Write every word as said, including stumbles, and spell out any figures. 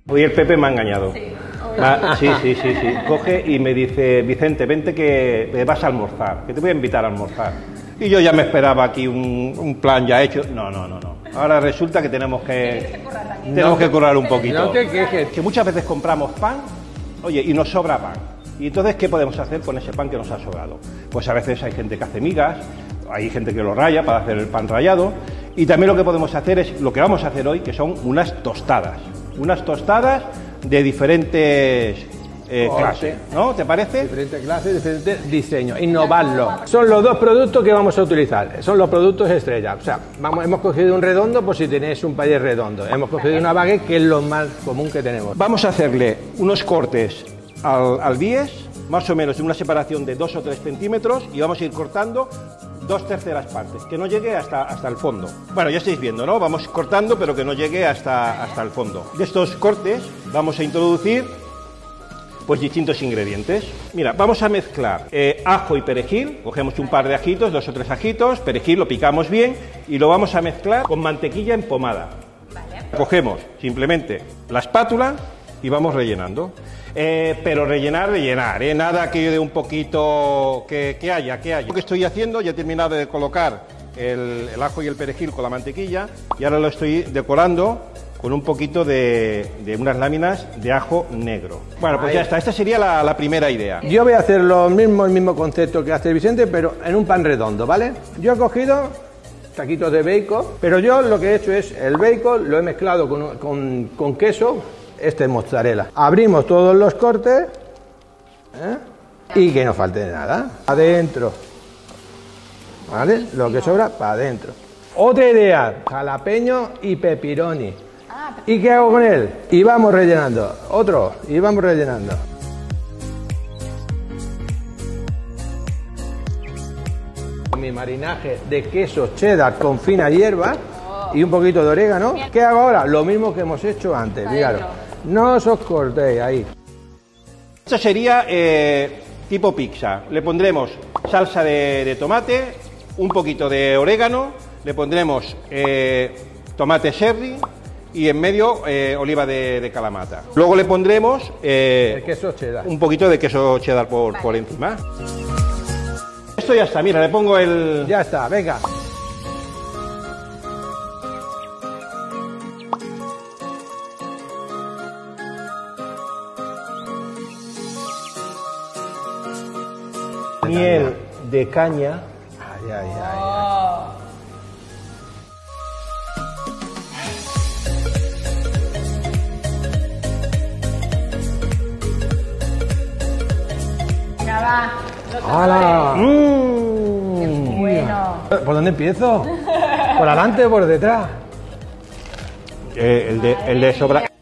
Hoy el Pepe me ha engañado. Sí, ah, sí, sí, sí, sí. Coge y me dice, Vicente, vente que vas a almorzar, que te voy a invitar a almorzar. Y yo ya me esperaba aquí un, un plan ya hecho. No, no, no, no. Ahora resulta que tenemos que, tenemos que currar un poquito. No te quejes. Que muchas veces compramos pan, oye, y nos sobra pan. Y entonces, ¿qué podemos hacer con ese pan que nos ha sobrado? Pues a veces hay gente que hace migas, hay gente que lo raya para hacer el pan rallado. Y también lo que podemos hacer es lo que vamos a hacer hoy, que son unas tostadas. Unas tostadas de diferentes eh, clases, ¿no? ¿Te parece? Diferentes clases, diferentes diseños, innovarlo. Son los dos productos que vamos a utilizar, son los productos estrella. O sea, vamos, hemos cogido un redondo por si tenéis un payés redondo. Hemos cogido una baguette, que es lo más común que tenemos. Vamos a hacerle unos cortes al, al bies, más o menos en una separación de dos o tres centímetros, y vamos a ir cortando dos terceras partes, que no llegue hasta, hasta el fondo. Bueno, ya estáis viendo, ¿no? Vamos cortando, pero que no llegue hasta, hasta el fondo. De estos cortes vamos a introducir pues distintos ingredientes. Mira, vamos a mezclar eh, ajo y perejil. Cogemos un par de ajitos, dos o tres ajitos, perejil, lo picamos bien y lo vamos a mezclar con mantequilla en pomada. Vale. Cogemos simplemente la espátula y vamos rellenando. Eh, pero rellenar, rellenar, ¿eh? Nada que de un poquito que, que haya, que haya. Lo que estoy haciendo, ya he terminado de colocar el, el ajo y el perejil con la mantequilla y ahora lo estoy decorando con un poquito de, de unas láminas de ajo negro. Bueno, pues ya está, esta sería la, la primera idea. Yo voy a hacer lo mismo, el mismo concepto que hace Vicente, pero en un pan redondo, ¿vale? Yo he cogido taquitos de bacon, pero yo lo que he hecho es el bacon, lo he mezclado con, con, con queso. Este es mozzarella. Abrimos todos los cortes, ¿eh? Y que no falte nada. Adentro. ¿Vale? Lo que sobra, para adentro. Otra idea, jalapeño y pepperoni. ¿Y qué hago con él? Y vamos rellenando. Otro, y vamos rellenando. Mi marinaje de queso cheddar con fina hierba y un poquito de orégano. ¿Qué hago ahora? Lo mismo que hemos hecho antes, fijaros. No os cortéis ahí. Esto sería eh, tipo pizza. Le pondremos salsa de, de tomate, un poquito de orégano, le pondremos eh, tomate cherry y en medio eh, oliva de, de Kalamata. Luego le pondremos eh, el queso cheddar. Un poquito de queso cheddar por, vale. por encima. Esto ya está, mira, le pongo el... Ya está, venga. Miel de caña. Ay, ay, ay, ay. Ya va. ¡Hala! ¡Mmm! Bueno. ¿Por dónde empiezo? ¿Por adelante o por detrás? Eh, el, de, el de sobra.